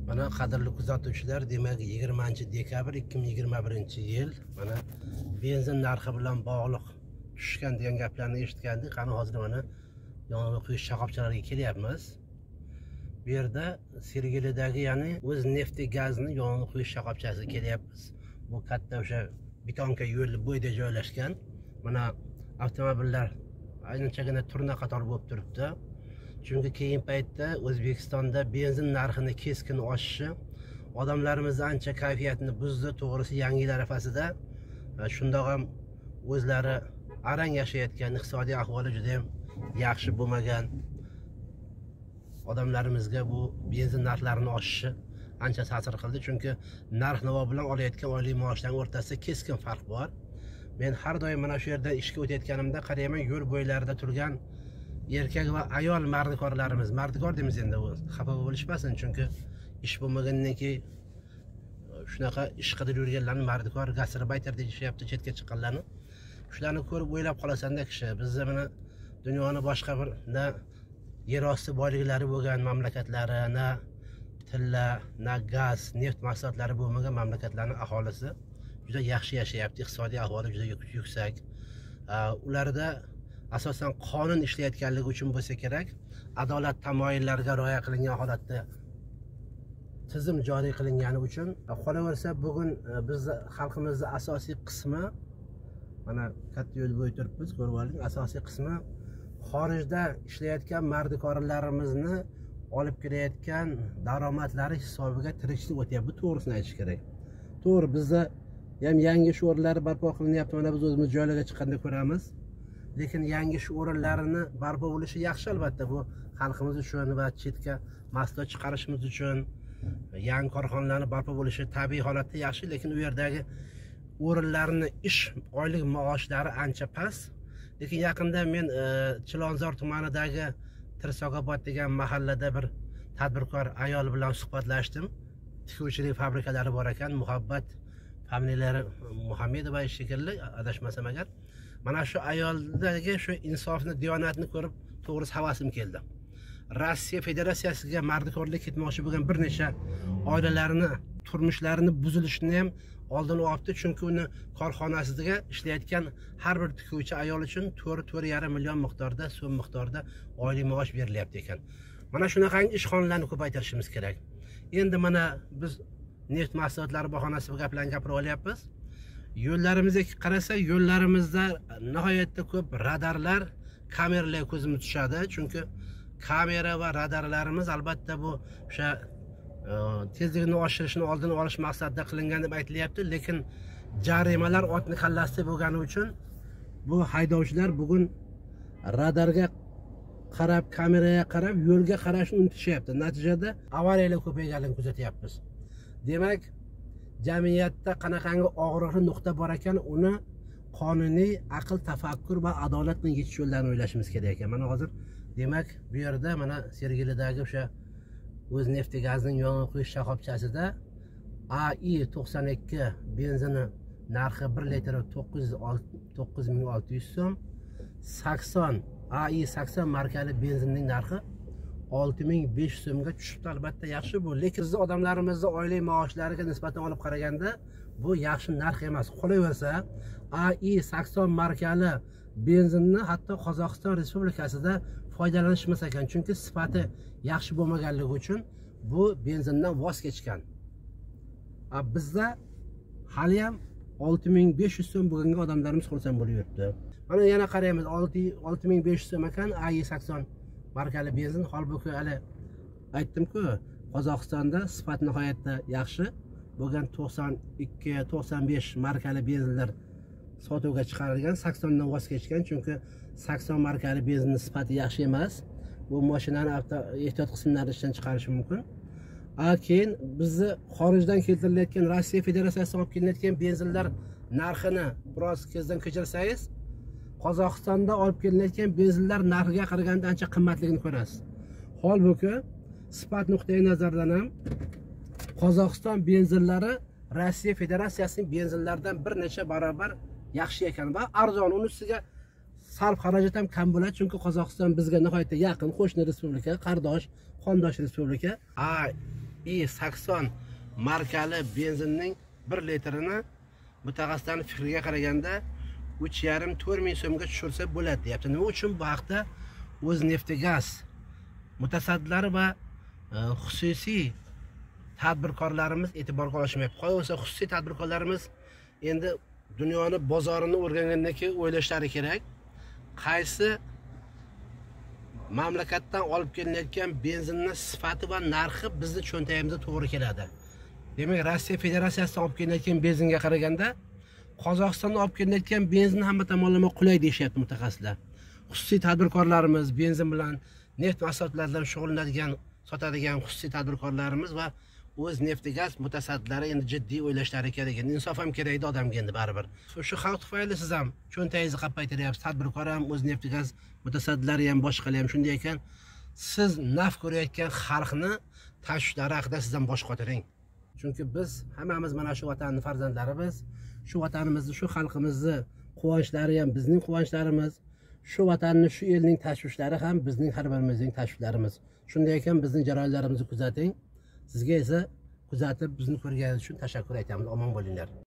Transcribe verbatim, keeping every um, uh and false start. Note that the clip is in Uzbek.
Mana qadrli kuzatuvchilar, demak yigirmanchi dekabr ikki ming yigirma birinchi yil mana benzin narxi bilan bog'liq tushgan degan gaplarni eshitgandik. Qani hozir mana yong'in quyish shoxobchalariga kelyapmiz. Bu yerda Sergelidagi, ya'ni o'z nefti gazni yong'in quyish shoxobchasiga kelyapmiz. Bu katta o'sha betonka yo'l bo'yida joylashgan. Mana avtomobillar anchagina turna qator bo'lib turibdi. Chunki keyin paytda O'zbekistonda benzin narxini keskin oshishi odamlarimizni ancha kayfiyatini buzdi. To'g'risi yangi yil arafasida shundoq ham o'zlari arang yashayotgan, iqtisodiy ahvoli juda ham yaxshi bo'lmagan odamlarimizga bu benzin narxlarining oshishi ancha ta'sir qildi. Chunki narx-navo bilan olayotgan oylik maoshlarning o'rtasida keskin farq bor. Men har doim mana shu yerdan ishga o'tayotganimda qarayman, yo'l bo'ylarida turgan erkak va ayol mardikorlarimiz, mardikor deymiz endi, u xafa bo'lishmasin, chunki ish bo'lmagandan keyin shunaqa ish qilib yurganlarni mardikor, gastrobayter deyishyapti, chetga chiqqanlarni. Shularni ko'rib o'ylab qolasanda kishi, bizda mana dunyoni boshqa bir na yer osti boyliklari bo'lgan mamlakatlari, na tilla, na gaz, neft mahsulotlari bo'lmagan mamlakatlarning aholisi juda yaxshi yashayapti, iqtisodiy ahvoli juda yuksak. Ularda asosan qonun ishlayotganligi uchun bo'lsa kerak, adolat tamoyillariga rioya qilingan holatda tizim joriy qilingani uchun. Qolaversa, bugun biz xalqimizning asosiy qismi, mana katta yo'l bo'yi turibmiz, ko'rib oling, asosiy qismi xorijda ishlayotgan mardikorlarimizni olib kelayotgan daromadlari hisobiga tirikchilik o'tyapti. Bu to'g'risini aytish kerak. To'g'ri, bizda ham yangi ish o'rinlari barpo qilinyapti, mana biz o'zimiz joylarga chiqqanda ko'ramiz. Lekin yangi ish o'rinlarini barpo bo'lishi yaxshi, albatta. Bu xalqimiz uchun va chetga mahsulot chiqarishimiz uchun yangi korxonalarni barpo bo'lishi tabiiy holatda yaxshi, lekin u yerdagi o'rinlarni ish oylik maoshlari ancha past. Lekin yaqinda men Chilonzor tumanidagi Tirsogobod degan mahallada bir tadbirkor ayol bilan suhbatlashdim. Tikuvchilik fabrikalari bor ekan, Muhabbat familiyalari Muhammedova shekilli, adashmasam agar. Mana shu ayoldagi shu insofni, diyonatni ko'rib to'g'risi havasim keldi. Rossiya Federatsiyasiga mardikorlik ketmoqchi bo'lgan bir necha oilalarni turmushlarini buzilishini ham oldini olibdi, chunki uni korxonasida ishlayotgan har bir tikuvchi ayol uchun to'rt to'rt yarim million miqdorda so'm miqdorda oylik maosh berilyapti ekan. Mana shunaqangi ishxonalarni ko'paytirishimiz kerak. Endi mana biz neft mahsulotlari bahonasi bu gaplarni gapirib olyapmiz. Yo'llarimizga qarasa, yo'llarimizda nihoyatda ko'p radarlar, kameralar ko'zimiz tushadi. Chunki kamera va radarlarimiz albatta bu o'sha tezlikni oshirishni oldini olish maqsadida qilingan deb aytilyapti, lekin jarimalar otni kallasida bo'lgani uchun bu haydovchilar bugun radarga qarab, kameraga qarab, yo'lga qarashni unutishyapti. Natijada avariyalar ko'payganligini kuzatyapmiz. Demak, jamiyatda qanaqangi og'riqli nuqta bor ekan, uni qonuniy aql, tafakkur va adolat bilan yechish yo'llarini o'ylashimiz kerak ekan. Mana hozir demak bu yerda mana Sergelidagi o'sha o'z nefti gazning yong'in quyish shoxobchasida A I to'qson ikki benzini narxi bir litri to'qqiz ming olti yuz so'm, sakson A I sakson markali benzinning narxi olti ming besh yuz so'mga tushibdi. Albatta yaxshi bu, lekin biz odamlarimizning oylik maoshlariga nisbatan olib qaraganda bu yaxshi narx emas. Qolaversa, A I sakson markali benzinni hatto Qozog'iston Respublikasida foydalanishmas ekan, chunki sifati yaxshi bo'lmaganligi uchun bu benzindan voz kechgan. Bizda hali ham olti ming besh yuz so'm bugungi odamlarimiz xursand bo'lib yuribdi. Mana yana qaraymiz, olti ming besh yuz so'm ekan A I sakson markali benzin. Holbuki hali aytdim-ku, Qozog'istonda sifat nihoyatda yaxshi bo'lgan to'qson ikki to'qson besh markali benzinlar sotuvga chiqarilgan, sakson dan voz kechgan, chunki sakson markali benzinning sifati yaxshi emas. Bu mashinani ehtiyot qismlaridan ishdan chiqarishi mumkin. A keyin bizni xorijdan keltirilayotgan, Rossiya Federatsiyasidan olib kelinayotgan benzinlar narxini biroz ko'zdan kechirsangiz, Qozog'istonda olib kelinayotgan benzinlar narxiga qaraganda ancha qimmatligini ko'rasiz. Holbuki sifat nuqtai nazaridan ham Qozog'iston benzinlari Rossiya Federatsiyasining benzinlaridan bir necha barobar yaxshi ekan va arzon. Uni ustiga sarf xarajat ham kam bo'ladi, chunki Qozog'iston bizga nihoyatda yaqin qo'shni respublika, qardosh, qondosh respublika. A i sakson markali benzinning bir litrini mutaxassislarning fikriga qaraganda uch yarim to'rt ming so'mga tushirsa bo'ladi deyapti. Nima uchun bu haqda O'zneftegaz mutasaddilari va xususiy tadbirkorlarimiz e'tiborga olishmayapti. Qolaversa xususiy tadbirkorlarimiz endi dunyoni bozorini o'rgangandan keyin o'ylashlari kerak. Qaysi mamlakatdan olib kelinayotgan benzinning sifati va narxi bizni cho'ntagimizga to'g'ri keladi. Demak, Rossiya Federatsiyasidan olib kelinayotgan benzinga qaraganda Qozog'istondan olib kelinayotgan benzin hamma tomonlama qulay deyishyapti mutaxassislar. Xususiy tadbirkorlarimiz, benzin bilan neft mahsulotlari bilan shug'ullanadigan, sotadigan xususiy tadbirkorlarimiz va O'zneftegaz mutasaddilari endi jiddiy o'ylashlari kerak. Insof ham kerakda odamga endi baribir. Shu xalq tufayli siz ham cho'ntagingizni qappaytiryapsiz, tadbirkor ham, O'zneftegaz mutasaddilari ham, boshqalar ham shunday ekan, siz naf ko'rayotgan xalqni tashvishlari haqida siz ham bosh qotiring. Chunki biz hammamiz mana shu vatanning farzandlarimiz, shu vatanimizni, shu xalqimizni quvonchlari ham bizning quvonchlarimz, shu vatanni, shu elning tashvishlari ham bizning har birimizning tashvishlarimiz. Shunday ekan, bizning jarayonlarimizni kuzating. Sizga esa kuzatib bizni ko'rganingiz uchun tashakkur aytamiz. Omon bo'linglar.